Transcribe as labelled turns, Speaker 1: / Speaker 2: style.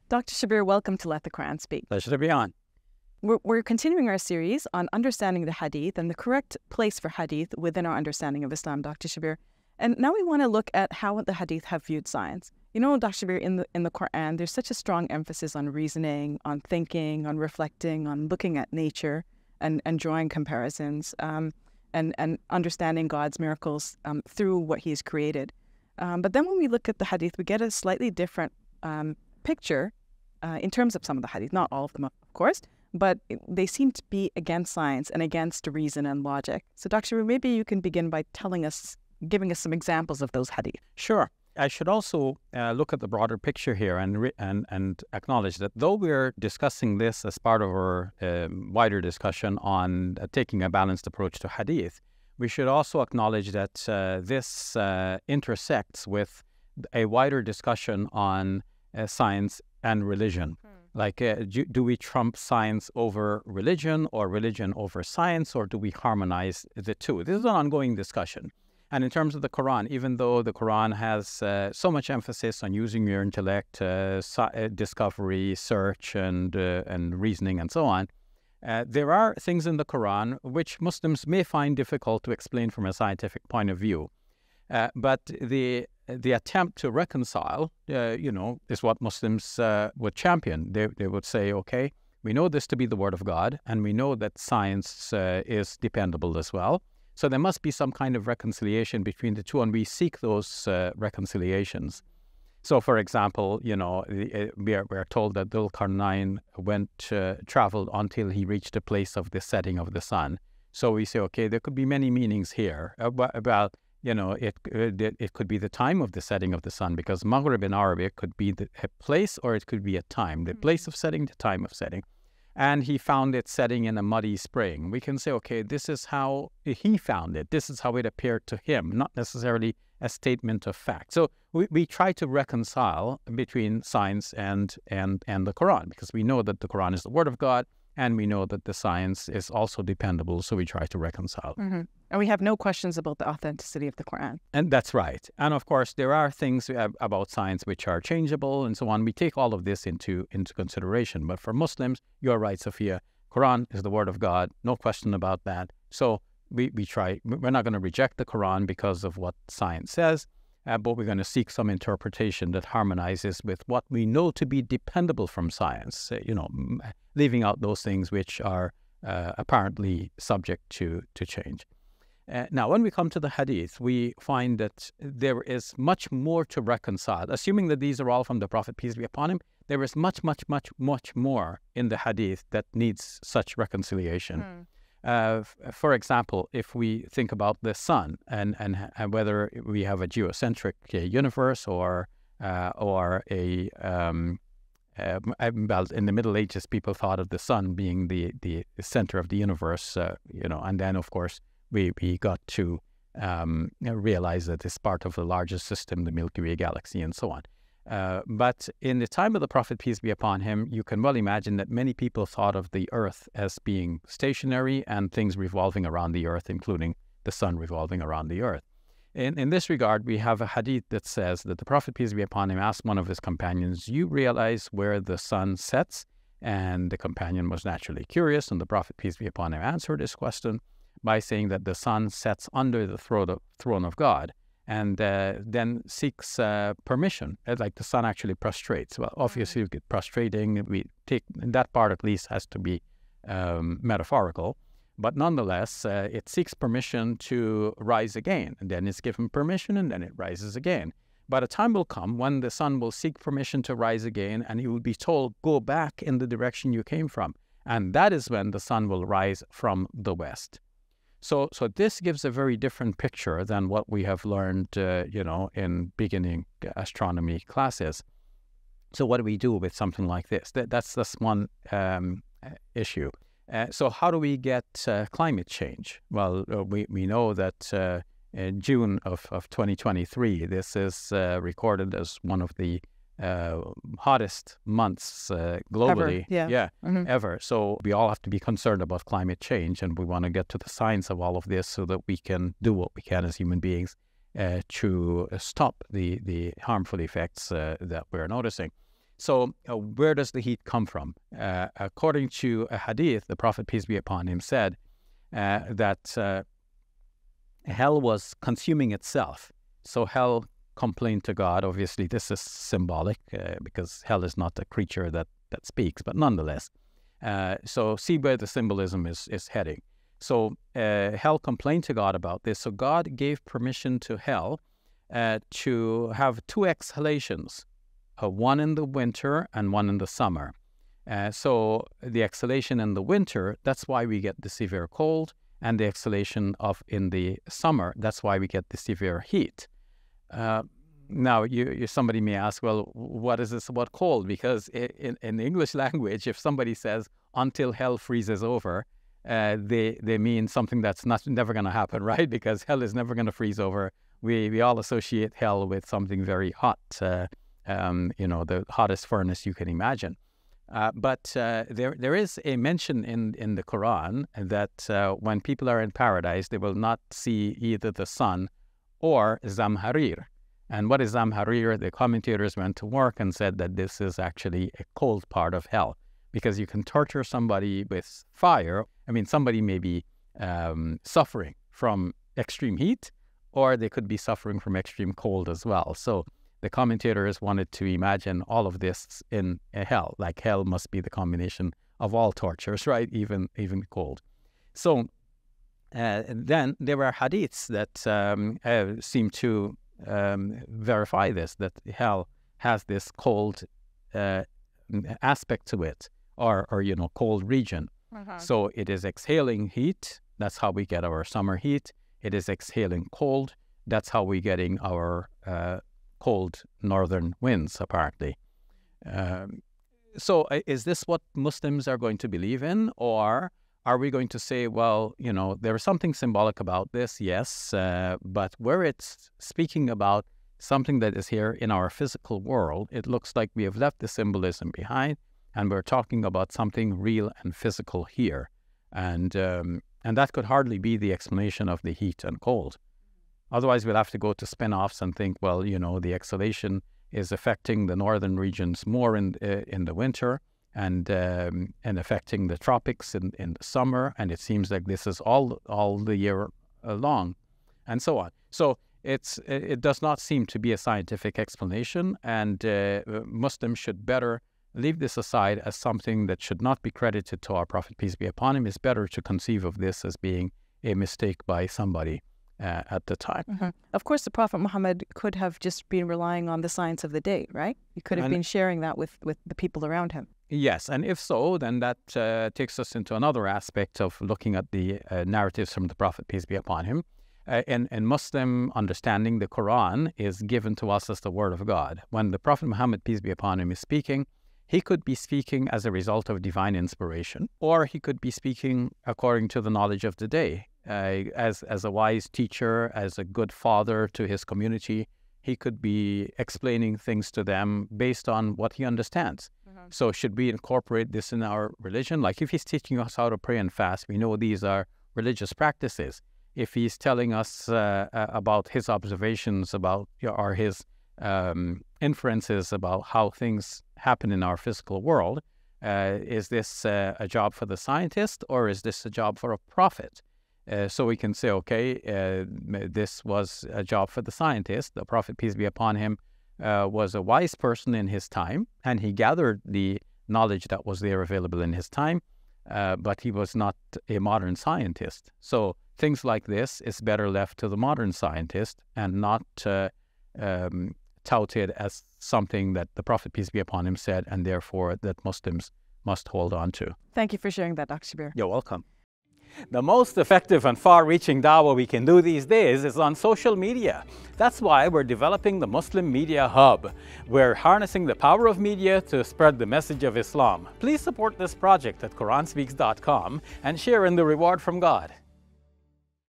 Speaker 1: Dr. Shabir, welcome to Let the Quran Speak.
Speaker 2: Pleasure to be on.
Speaker 1: We're continuing our series on understanding the Hadith and the correct place for Hadith within our understanding of Islam, Dr. Shabir. And now we want to look at how the Hadith have viewed science. You know, Dr. Shabir, in the Quran, there's such a strong emphasis on reasoning, on thinking, on reflecting, on looking at nature and drawing comparisons and understanding God's miracles through what He's created. But then when we look at the Hadith, we get a slightly different picture in terms of some of the Hadith, not all of them, of course, but they seem to be against science and against reason and logic. So, Dr. Shabir, maybe you can begin by giving us some examples of those Hadith.
Speaker 2: Sure. I should also look at the broader picture here and acknowledge that though we're discussing this as part of our wider discussion on taking a balanced approach to Hadith, we should also acknowledge that this intersects with a wider discussion on science and religion. Like, do we trump science over religion or religion over science, or do we harmonize the two? This is an ongoing discussion. And in terms of the Quran, even though the Quran has so much emphasis on using your intellect, discovery, search, and reasoning, and so on, there are things in the Quran which Muslims may find difficult to explain from a scientific point of view. But the attempt to reconcile, is what Muslims would champion. They would say, okay, we know this to be the Word of God, and we know that science is dependable as well. So there must be some kind of reconciliation between the two, and we seek those reconciliations. So, for example, we are told that Dhul Qarnayn traveled until he reached the place of the setting of the sun. So we say, okay, there could be many meanings here about it could be the time of the setting of the sun, because Maghrib in Arabic could be a place or it could be a time, the place of setting, the time of setting. And he found it setting in a muddy spring. We can say, okay, this is how he found it. This is how it appeared to him, not necessarily a statement of fact. So we try to reconcile between science and the Quran, because we know that the Quran is the Word of God, and we know that the science is also dependable, so we try to reconcile.
Speaker 1: Mm-hmm. And we have no questions about the authenticity of the Quran.
Speaker 2: And that's right. And of course, there are things about science which are changeable and so on. We take all of this into consideration. But for Muslims, you're right, Sophia, Quran is the Word of God, no question about that. So we're not going to reject the Quran because of what science says, but we're going to seek some interpretation that harmonizes with what we know to be dependable from science, leaving out those things which are apparently subject to change. Now, when we come to the Hadith, we find that there is much more to reconcile. Assuming that these are all from the Prophet, peace be upon him, there is much, much, much, much more in the Hadith that needs such reconciliation. For example, if we think about the sun and whether we have a geocentric universe or in the Middle Ages, people thought of the sun being the center of the universe, and then, of course, we got to realize that it's part of the largest system, the Milky Way galaxy, and so on. But in the time of the Prophet, peace be upon him, you can well imagine that many people thought of the earth as being stationary and things revolving around the earth, including the sun revolving around the earth. In this regard, we have a hadith that says that the Prophet, peace be upon him, asked one of his companions, "You realize where the sun sets?" And the companion was naturally curious, and the Prophet, peace be upon him, answered his question by saying that the sun sets under the throne of God, and then seeks permission, like the sun actually prostrates. Well, obviously, prostrating, that part at least has to be metaphorical, but nonetheless, it seeks permission to rise again, and then it's given permission, and then it rises again. But a time will come when the sun will seek permission to rise again, and he will be told, go back in the direction you came from, and that is when the sun will rise from the west. So this gives a very different picture than what we have learned, in beginning astronomy classes. So what do we do with something like this? That's one issue. So how do we get climate change? Well, we know that in June of 2023, this is recorded as one of the hottest months globally, ever. So we all have to be concerned about climate change, and we want to get to the science of all of this so that we can do what we can as human beings to stop the harmful effects that we're noticing. So where does the heat come from? According to a hadith, the Prophet, peace be upon him, said that hell was consuming itself. So hell complained to God. Obviously, this is symbolic because hell is not a creature that speaks, but nonetheless. So see where the symbolism is heading. So hell complained to God about this. So God gave permission to hell to have two exhalations, one in the winter and one in the summer. So the exhalation in the winter, that's why we get the severe cold, and the exhalation in the summer, that's why we get the severe heat. Now, somebody may ask, well, what is this about cold? Because in the English language, if somebody says, until hell freezes over, they mean something that's never going to happen, right? Because hell is never going to freeze over. We all associate hell with something very hot, the hottest furnace you can imagine. But there is a mention in the Quran that when people are in paradise, they will not see either the sun or Zamharir. And what is Zamharir? The commentators went to work and said that this is actually a cold part of hell, because you can torture somebody with fire. I mean, somebody may be suffering from extreme heat, or they could be suffering from extreme cold as well. So the commentators wanted to imagine all of this in a hell, like hell must be the combination of all tortures, right? Even cold. So then there are hadiths that seem to verify this, that hell has this cold aspect to it, or cold region. So it is exhaling heat. That's how we get our summer heat. It is exhaling cold. That's how we're getting our cold northern winds, apparently. So is this what Muslims are going to believe in? Or are we going to say, well, there is something symbolic about this, yes, but where it's speaking about something that is here in our physical world, it looks like we have left the symbolism behind, and we're talking about something real and physical here. And that could hardly be the explanation of the heat and cold. Otherwise, we'll have to go to spin-offs and think, well, the exhalation is affecting the northern regions more in the winter, and affecting the tropics in the summer, and it seems like this is all the year long, and so on. So it does not seem to be a scientific explanation, and Muslims should better leave this aside as something that should not be credited to our Prophet, peace be upon him. It's better to conceive of this as being a mistake by somebody at the time.
Speaker 1: Of course, the Prophet Muhammad could have just been relying on the science of the day, right? He could have been sharing that with the people around him.
Speaker 2: Yes, and if so, then that takes us into another aspect of looking at the narratives from the Prophet, peace be upon him. In Muslim understanding, the Quran is given to us as the Word of God. When the Prophet Muhammad, peace be upon him, is speaking, he could be speaking as a result of divine inspiration, or he could be speaking according to the knowledge of the day. As a wise teacher, as a good father to his community, he could be explaining things to them based on what he understands. So should we incorporate this in our religion? Like if he's teaching us how to pray and fast, we know these are religious practices. If he's telling us about his observations about, or his inferences about how things happen in our physical world, is this a job for the scientist, or is this a job for a prophet? So we can say, okay, this was a job for the scientist. The Prophet, peace be upon him, was a wise person in his time, and he gathered the knowledge that was there available in his time, but he was not a modern scientist. So things like this is better left to the modern scientist, and not touted as something that the Prophet, peace be upon him, said, and therefore that Muslims must hold on to.
Speaker 1: Thank you for sharing that, Dr. Shabir.
Speaker 2: You're welcome. The most effective and far-reaching dawah we can do these days is on social media. That's why we're developing the Muslim Media Hub. We're harnessing the power of media to spread the message of Islam. Please support this project at QuranSpeaks.com and share in the reward from God.